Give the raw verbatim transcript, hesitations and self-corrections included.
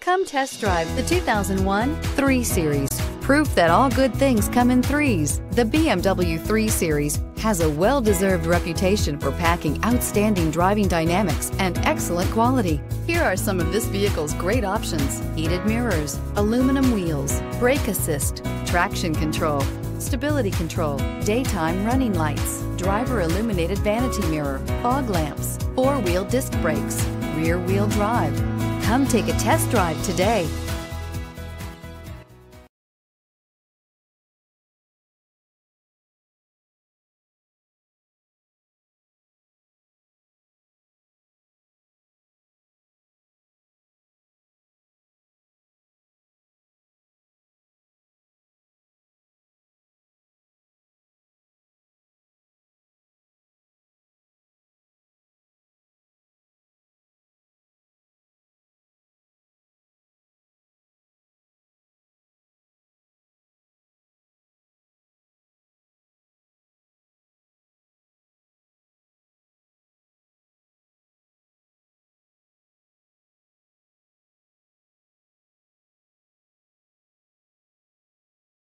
Come test drive the two thousand one three Series. Proof that all good things come in threes. The B M W three Series has a well-deserved reputation for packing outstanding driving dynamics and excellent quality. Here are some of this vehicle's great options: heated mirrors, aluminum wheels, brake assist, traction control, stability control, daytime running lights, driver illuminated vanity mirror, fog lamps, four-wheel disc brakes, rear wheel drive. Come take a test drive today.